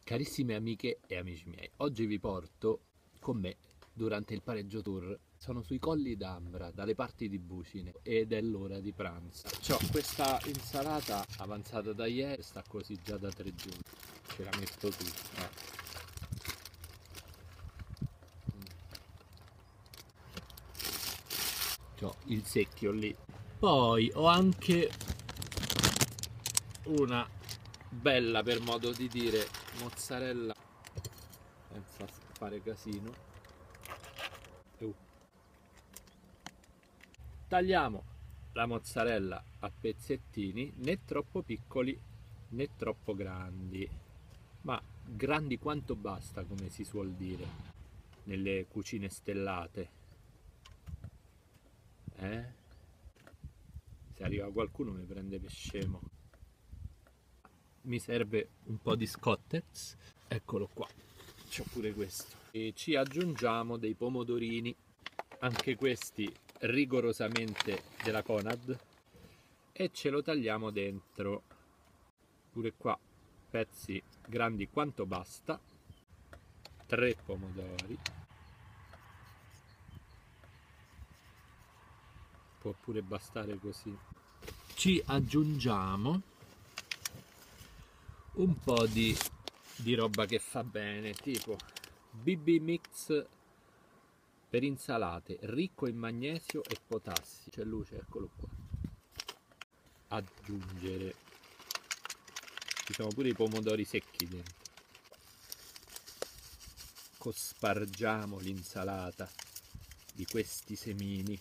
Carissime amiche e amici miei, oggi vi porto con me durante il pareggio tour. Sono sui colli d'Ambra, dalle parti di Bucine ed è l'ora di pranzo. C'ho questa insalata avanzata da ieri, sta così già da 3 giorni. Ce la metto tutta. C'ho il secchio lì. Poi ho anche una bella, per modo di dire, mozzarella senza fare casino. Tagliamo la mozzarella a pezzettini, né troppo piccoli né troppo grandi, ma grandi quanto basta, come si suol dire nelle cucine stellate. Se arriva qualcuno mi prende per scemo. Mi serve un po' di scotters, eccolo qua, c'ho pure questo. E ci aggiungiamo dei pomodorini, anche questi rigorosamente della Conad, e ce lo tagliamo dentro. Pure qua pezzi grandi quanto basta, 3 pomodori, può pure bastare così. Ci aggiungiamo un po' di roba che fa bene, tipo BB Mix per insalate, ricco in magnesio e potassio. C'è luce, eccolo qua. Aggiungere, ci sono pure i pomodori secchi dentro. Cospargiamo l'insalata di questi semini.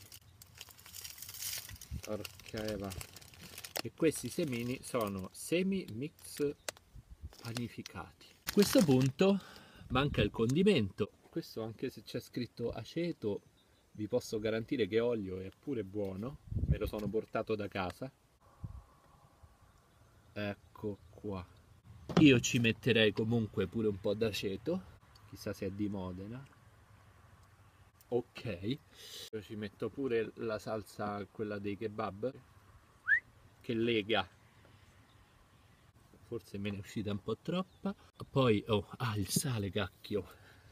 Porca Eva. E questi semini sono semi mix panificati. A questo punto manca il condimento. Questo, anche se c'è scritto aceto, vi posso garantire che olio è pure buono. Me lo sono portato da casa. Ecco qua. Io ci metterei comunque pure un po' d'aceto, chissà se è di Modena. Ok, io ci metto pure la salsa, quella dei kebab, che lega. Forse me ne è uscita un po' troppa. Poi, il sale, cacchio.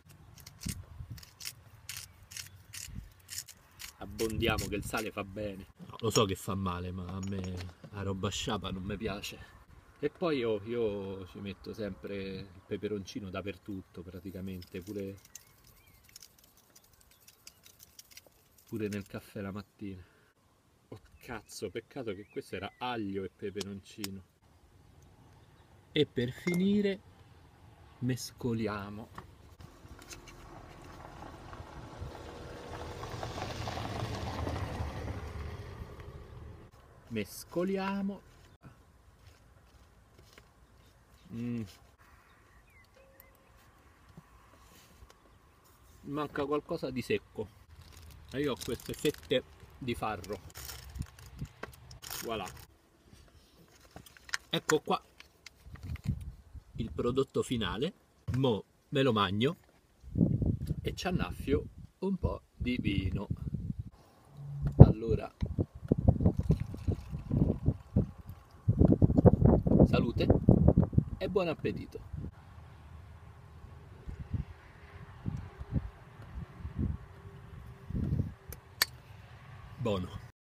Abbondiamo, che il sale fa bene. Lo so che fa male, ma a me la roba sciapa non mi piace. E poi io ci metto sempre il peperoncino dappertutto, praticamente, pure nel caffè la mattina. Oh cazzo, peccato che questo era aglio e peperoncino. E per finire mescoliamo. Mescoliamo. Manca qualcosa di secco. E io ho queste fette di farro. Voilà. Ecco qua il prodotto finale. Mo me lo magno e ci annaffio un po' di vino. Allora, salute e buon appetito. Buono.